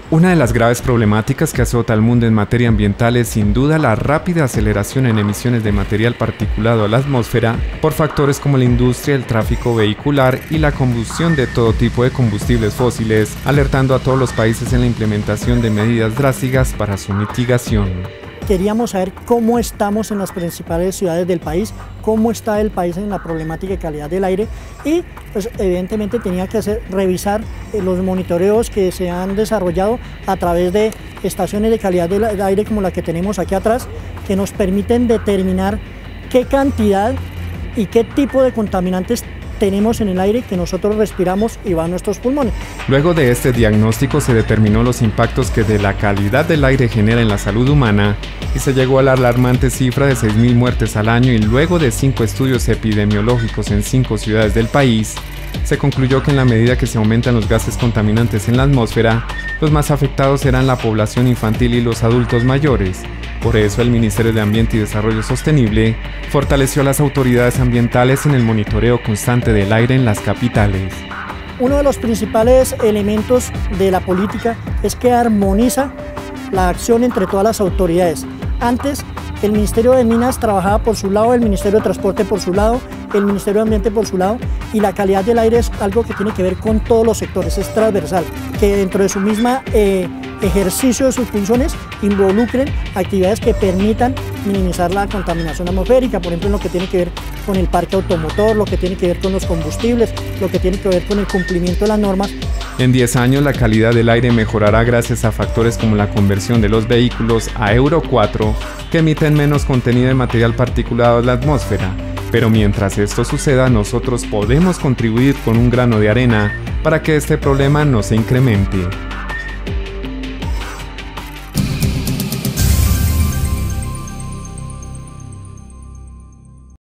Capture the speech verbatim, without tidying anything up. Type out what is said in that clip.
Una de las graves problemáticas que azota al mundo en materia ambiental es sin duda la rápida aceleración en emisiones de material particulado a la atmósfera por factores como la industria, el tráfico vehicular y la combustión de todo tipo de combustibles fósiles, alertando a todos los países en la implementación de medidas drásticas para su mitigación. Queríamos saber cómo estamos en las principales ciudades del país, cómo está el país en la problemática de calidad del aire y pues evidentemente tenía que hacer, revisar los monitoreos que se han desarrollado a través de estaciones de calidad del aire como la que tenemos aquí atrás, que nos permiten determinar qué cantidad y qué tipo de contaminantes tenemos en el aire que nosotros respiramos y va a nuestros pulmones. Luego de este diagnóstico se determinó los impactos que de la calidad del aire genera en la salud humana y se llegó a la alarmante cifra de seis mil muertes al año, y luego de cinco estudios epidemiológicos en cinco ciudades del país, se concluyó que en la medida que se aumentan los gases contaminantes en la atmósfera, los más afectados serán la población infantil y los adultos mayores. Por eso el Ministerio de Ambiente y Desarrollo Sostenible fortaleció a las autoridades ambientales en el monitoreo constante del aire en las capitales. Uno de los principales elementos de la política es que armoniza la acción entre todas las autoridades. Antes, el Ministerio de Minas trabajaba por su lado, el Ministerio de Transporte por su lado, el Ministerio de Ambiente por su lado, y la calidad del aire es algo que tiene que ver con todos los sectores, es transversal, que dentro de su misma eh, ejercicio de sus funciones involucren actividades que permitan minimizar la contaminación atmosférica, por ejemplo en lo que tiene que ver con el parque automotor, lo que tiene que ver con los combustibles, lo que tiene que ver con el cumplimiento de las normas. En diez años la calidad del aire mejorará gracias a factores como la conversión de los vehículos a Euro cuatro, que emiten menos contenido de material particulado en la atmósfera. Pero mientras esto suceda, nosotros podemos contribuir con un grano de arena para que este problema no se incremente.